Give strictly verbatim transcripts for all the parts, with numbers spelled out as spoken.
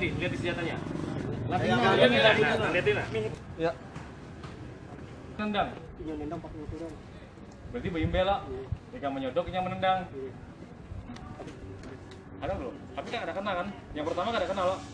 tadi, lihat di senjatanya. Lihatin, Lihatin, lihatin. Ya. Nendang. Iya nendang pakai itu dong. Berarti bayi bela. Jika menyodok, yang menendang. Ada belum? Tapi kan ada kena kan? Yang pertama kan ada kena loh.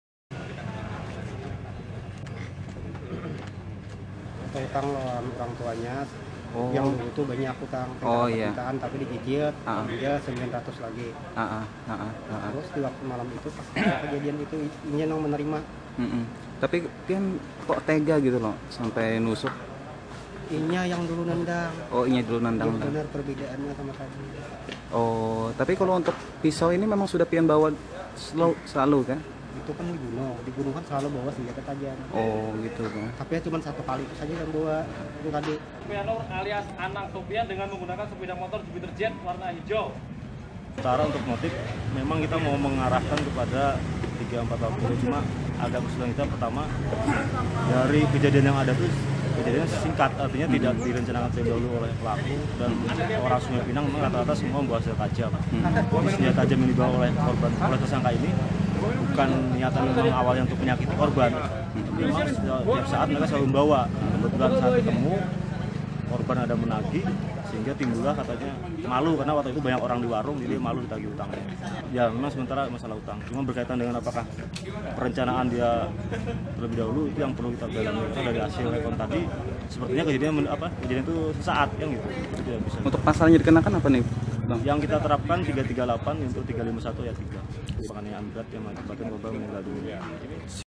Utang lawan orang tuanya. Oh. Yang dulu tuh banyak utang. Oh, iya. Permintaan, tapi dicicil. Ah. Dia sembilan ratus lagi. Ah, ah, ah, ah, ah. Terus di waktu malam itu pas kejadian itu ini yang menerima. Mm-mm. Tapi kan kok tega gitu loh sampai nusuk. Inya yang dulu nendang. Oh, ini dulu nendang. Yang benar perbedaannya sama tadi. Oh, tapi kalau untuk pisau ini memang sudah pian bawa selalu, selalu kan? Itu kan di gunung, di gunung kan selalu bawa senjata tajam. Oh, gitu kan. Tapi ya cuma satu kali itu saja yang bawa itu tadi. Sofianur alias Anang Sofian dengan menggunakan sepeda motor Jupiter Jet warna hijau. Sementara untuk motif memang kita mau mengarahkan kepada tiga empat tahun dulu, cuma agak kesulitan kita pertama dari kejadian yang ada tuh kejadiannya singkat, artinya tidak direncanakan terlebih dahulu oleh pelaku dan orang Sungai Pinang memang rata-rata semua membawa senjata tajam. Jadi senjata tajam yang dibawa oleh korban oleh tersangka ini bukan niatan memang awalnya untuk menyakiti korban. Memang setiap saat mereka selalu membawa. Kebetulan saat ketemu korban ada menagih sehingga timbullah katanya malu karena waktu itu banyak orang di warung jadi malu ditagih utangnya. Ya memang sementara masalah utang. Cuma berkaitan dengan apakah perencanaan dia terlebih dahulu itu yang perlu kita dalami karena dari hasil rekon tadi sepertinya kejadian apa kejadian itu sesaat yang gitu. Jadi tidak bisa. Untuk pasalnya dikenakan apa nih, Bang? Yang kita terapkan tiga tiga delapan untuk tiga lima satu ayat tiga. Penganiayaan berat yang mengakibatkan korban meninggal dunia.